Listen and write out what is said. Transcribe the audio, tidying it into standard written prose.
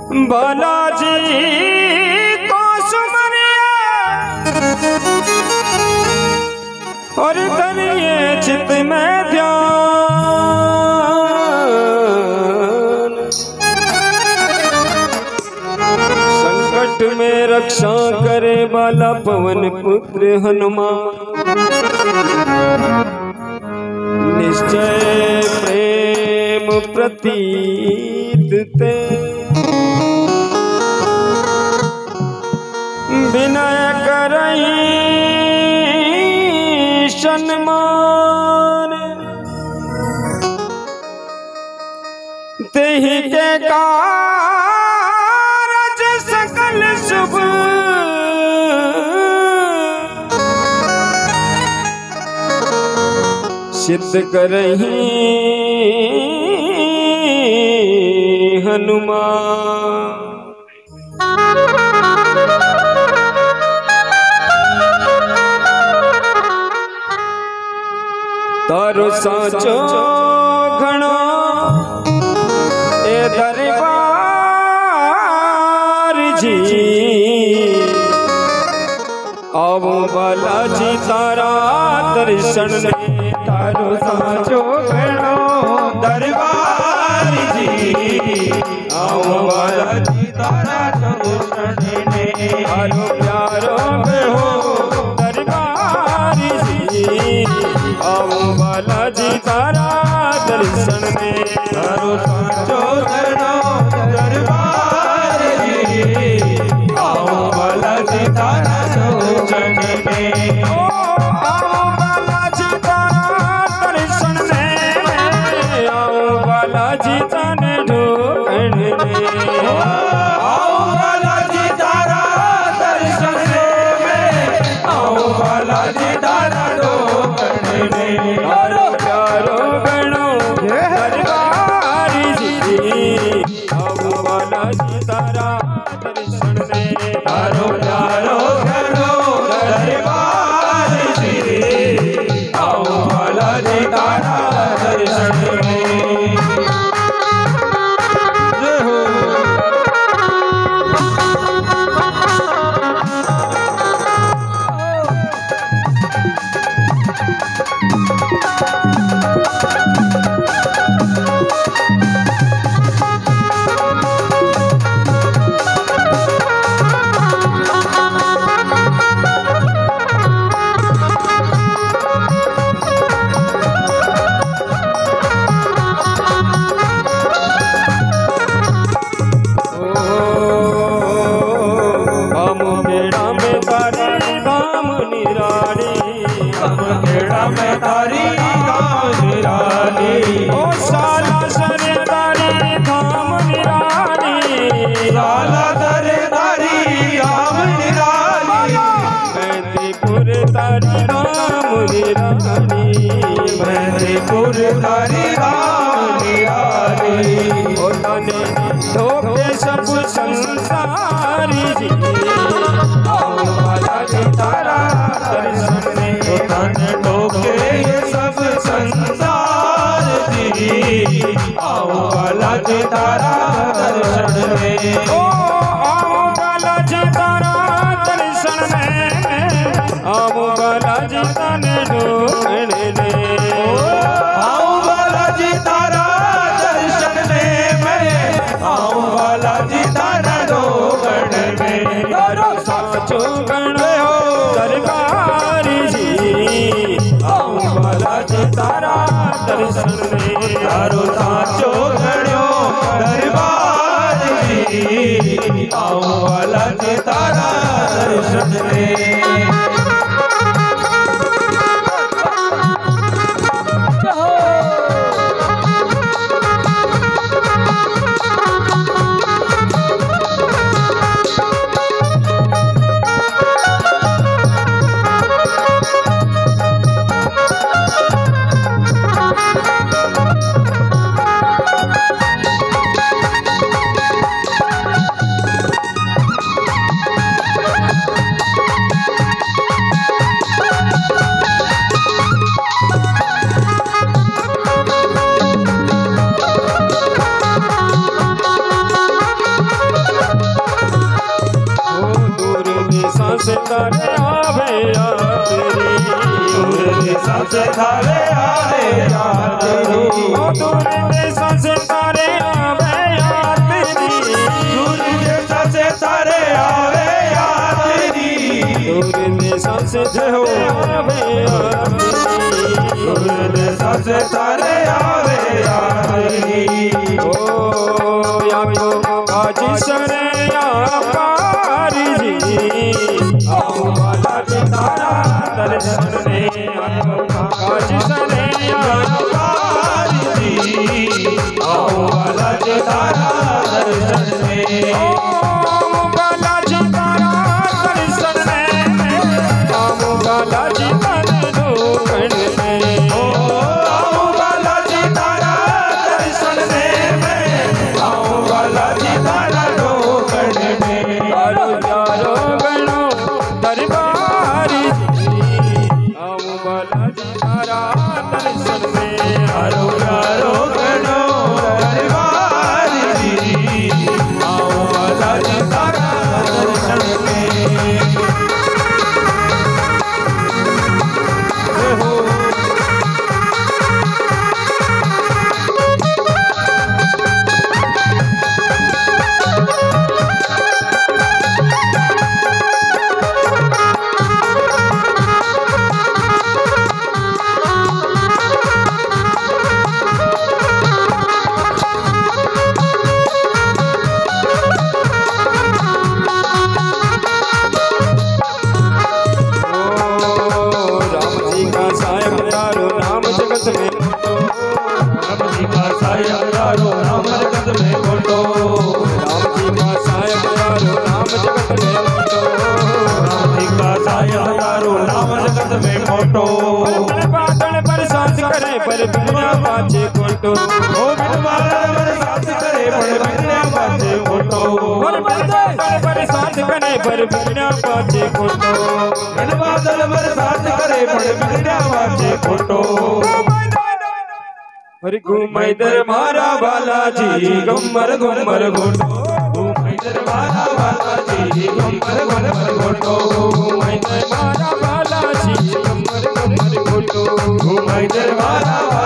बालाजी को सुमरिया और करिए चित में ध्यान। संकट में रक्षा करे बाला पवन पुत्र हनुमान। निश्चय प्रेम प्रतीत ते विनय करई सन्मान। तेहि के कारज सकल शुभ सिद्ध करहि हनुमान। तारो साचो घणो ए दरबार जी। आवो बालाजी तारा दर्शन में। तारो साचो घणो दरबार जी। आवो बालाजी तारा दर्शन में। तारो प्यारो हो दरबार जी। आओ बालाजी तारा दर्शन में। तारो साचो घणो दरबार जी। आओ बालाजी तारा दर्शन में। आओ बालाजी तारा दर्शन में। आओ बालाजी ताने ढोकण में। आओ बालाजी तारा दर्शन में। आओ बालाजी तारा ढोकण में। तारो प्यारो गणो दरबार जी। आओ बालाजी तारा दर्शन में। तारो प्यारो गणो दरबार जी। आओ बालाजी तारा दर्शन में। जय हो। मेहंदीपुर तारी रानी रानी। ओ तने धोखे सब संसारी जी। आओ बालाजी तारा दर्शन में। ओ तने धोखे ये सब संसार जी। आओ बालाजी तारा दर्शन में। ओ आओ बालाजी तारा दर्शन में। आओ बालाजी ताने ढोकण में। आओ बालाजी तारा दर्शन में। आओ बालाजी तारा ढोकण में। तारो साचो घणो दरबार जी। आओ बालाजी तारा दर्शन में। तारो साचो घणो दरबार जी। आओ बालाजी तारा दर्शन में। तारे आवे याद तेरी, दूर देशों से तारे आवे याद तेरी, दूर देशों से तारे आवे याद तेरी, दूर देशों से तारे आवे याद तेरी, दूर देशों से तारे आवे याद तेरी, दूर देशों से तारे आवे याद तेरी। ओ या तो आज सरे या कारी जी, आओ बालाजी तारा दर्शन में, आज सरे या कारी जी, आओ बालाजी तारा दर्शन में, आओ बालाजी तारा दर्शन में, आओ बालाजी तारा दर्शन में, आओ बालाजी तारा दर्शन में, आओ बालाजी तारा दर्शन में, यारो यारो गणो दरबारी जी, आओ बालाजी तारा दर्शन में, यारो यारो गणो दरबारी जी, आओ बालाजी तारा दर्शन में। राम जी का साया यारो नाम जगत में फोटो, राम जी का साया यारो नाम जगत में फोटो, राम जी का साया यारो नाम जगत में फोटो, बादल बरसात करे पर बिना बाजे फोटो, ओ बिन बादल बरसात करे पर बिना बाजे फोटो, बादल बरसात करे पर बिना बाजे फोटो, बिन बादल बरसात करे पर बिना बाजे फोटो। हरि घूमई दरबारा बालाजी गुम्मर गुम्मर घोटो, घूमई दरबारा बालाजी गुम्मर गुम्मर घोटो, घूमई दरबारा बालाजी गुम्मर गुम्मर घोटो, घूमई दरबारा